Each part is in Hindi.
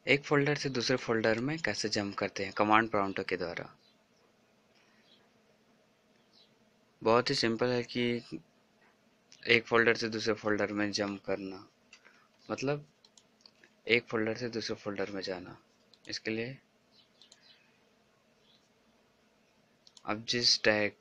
एक फोल्डर से दूसरे फोल्डर में कैसे जंप करते हैं कमांड प्रॉम्प्ट के द्वारा। बहुत ही सिंपल है कि एक फोल्डर से दूसरे फोल्डर में जंप करना मतलब एक फोल्डर से दूसरे फोल्डर में जाना। इसके लिए आप जिस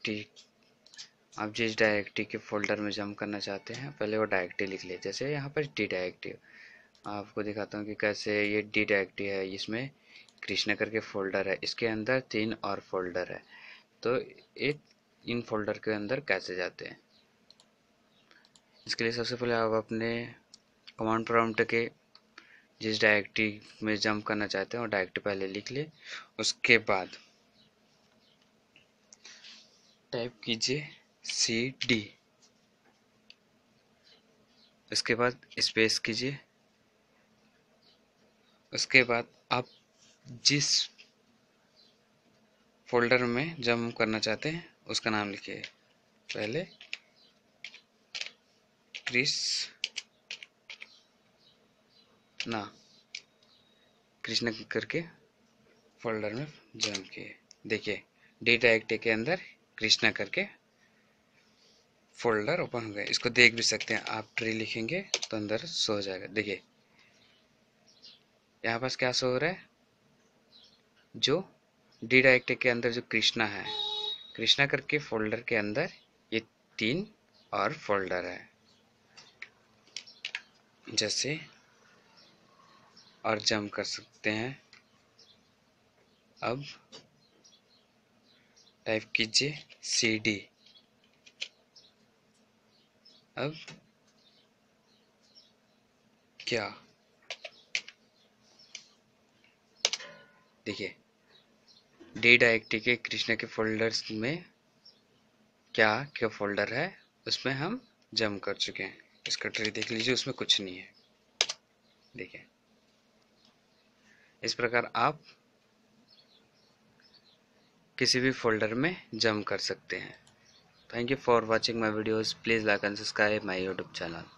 डायरेक्टरी के फोल्डर में जंप करना चाहते हैं पहले वो डायरेक्टरी लिख ले। जैसे यहाँ पर डी डायरेक्टरी आपको दिखाता हूँ कि कैसे ये डी डायरेक्टरी है। इसमें कृष्णा करके फोल्डर है, इसके अंदर 3 और फोल्डर है। तो एक इन फोल्डर के अंदर कैसे जाते हैं, इसके लिए सबसे पहले आप अपने कमांड प्रॉम्प्ट के जिस डायरेक्टरी में जंप करना चाहते हैं वो डायरेक्टरी पहले लिख ले। उसके बाद टाइप कीजिए CD, उसके बाद स्पेस कीजिए। उसके बाद आप जिस फोल्डर में जंप करना चाहते हैं उसका नाम लिखिए। पहले कृष्णा करके फोल्डर में जंप किए। देखिए डी डायरेक्टरी के अंदर कृष्णा करके फोल्डर ओपन हो गया। इसको देख भी सकते हैं आप, ट्री लिखेंगे तो अंदर शो हो जाएगा। देखिए यहाँ पास क्या शो हो रहा है, जो डी डायरेक्टरी के अंदर जो कृष्णा है, कृष्णा करके फोल्डर के अंदर ये 3 और फोल्डर है। जैसे और जंप कर सकते हैं। अब टाइप कीजिए CD। अब क्या देखिए डी डायरेक्टरी के कृष्णा के फोल्डर्स में क्या क्या फोल्डर है उसमें हम जंप कर चुके हैं। इसका ट्री देख लीजिए, उसमें कुछ नहीं है। देखिए इस प्रकार आप किसी भी फोल्डर में जंप कर सकते हैं। Thank you for watching my videos. Please like and subscribe my YouTube channel.